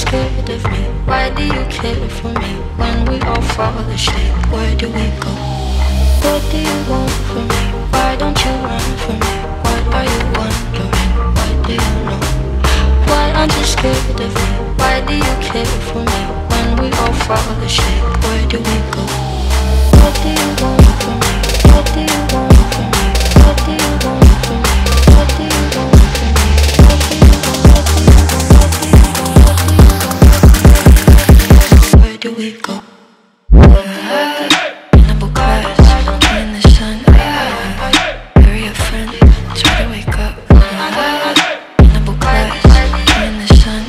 scared of me? Why do you care for me? When we all fall asleep, where do we go? What do you want from me? Why don't you run from me? What are you wondering? What do you know? Why aren't you scared of me? Why do you care for me? When we all fall asleep, where do we go? What do you want from me? What do you want from me? What do you want from me? What do you want from me? What do you want? What do you want? What do you want? What do you want? Where do we go? Cannibal class, in the sun. Bury a friend, try to wake up. Cannibal class, in the sun.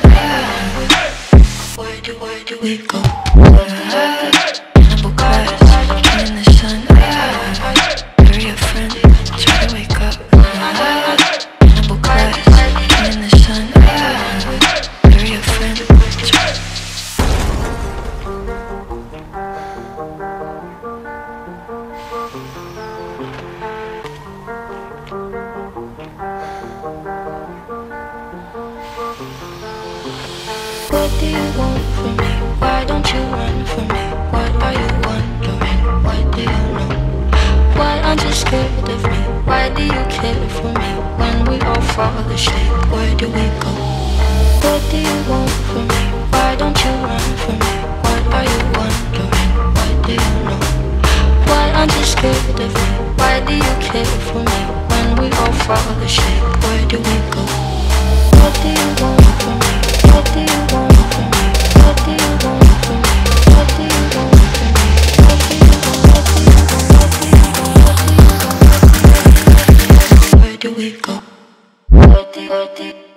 Where do we go? Cannibal class, in the sun. Bury a friend, try to wake up. Cannibal class, in the sun. Bury a friend, what do you want from me? Why don't you run from me? What are you wondering? What do you know? Why aren't you scared of me? Why do you care for me? When we all fall asleep, where do we go? What do you want from me? Why don't you run from me? What are you wondering? What do you know? Why aren't you scared of me? Why do you care for me? When we all fall asleep, where do we go? What do you want from me? What do you want from me? What do you want from me? What do you want from me? What do you want? What do you want? What do you want? What do you want? Where do we go? What do